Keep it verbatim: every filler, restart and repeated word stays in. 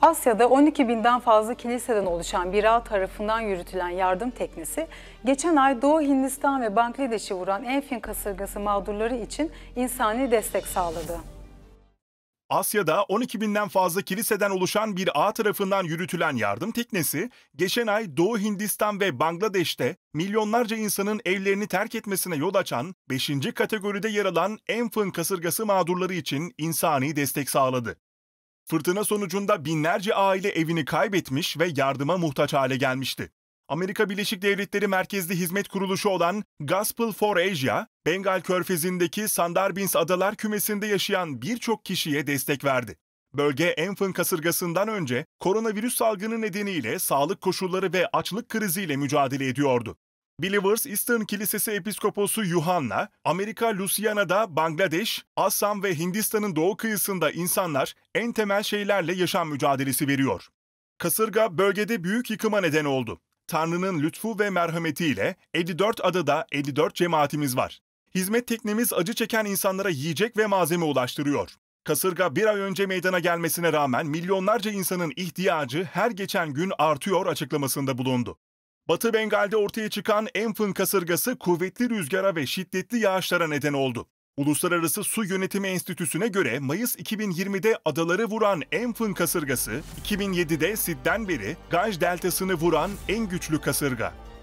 Asya'da on iki binden fazla kiliseden oluşan bir ağ tarafından yürütülen yardım teknesi, geçen ay Doğu Hindistan ve Bangladeş'i vuran enfin kasırgası mağdurları için insani destek sağladı. Asya'da on iki binden fazla kiliseden oluşan bir ağ tarafından yürütülen yardım teknesi, geçen ay Doğu Hindistan ve Bangladeş'te milyonlarca insanın evlerini terk etmesine yol açan beşinci kategoride yer alan enfin kasırgası mağdurları için insani destek sağladı. Fırtına sonucunda binlerce aile evini kaybetmiş ve yardıma muhtaç hale gelmişti. Amerika Birleşik Devletleri merkezli hizmet kuruluşu olan Gospel for Asia, Bengal Körfezi'ndeki Sundarbans Adalar kümesinde yaşayan birçok kişiye destek verdi. Bölge enfin kasırgasından önce koronavirüs salgını nedeniyle sağlık koşulları ve açlık kriziyle mücadele ediyordu. Believers Eastern Kilisesi Episkoposu Yuhanna, Amerika Louisiana'da Bangladeş, Assam ve Hindistan'ın doğu kıyısında insanlar en temel şeylerle yaşam mücadelesi veriyor. Kasırga bölgede büyük yıkıma neden oldu. Tanrı'nın lütfu ve merhametiyle elli dört adada elli dört cemaatimiz var. Hizmet teknemiz acı çeken insanlara yiyecek ve malzeme ulaştırıyor. Kasırga bir ay önce meydana gelmesine rağmen milyonlarca insanın ihtiyacı her geçen gün artıyor açıklamasında bulundu. Batı Bengal'de ortaya çıkan enfin kasırgası kuvvetli rüzgara ve şiddetli yağışlara neden oldu. Uluslararası Su Yönetimi Enstitüsü'ne göre Mayıs iki bin yirmide adaları vuran enfin kasırgası, iki bin yedide Sid'den beri Ganj deltasını vuran en güçlü kasırga.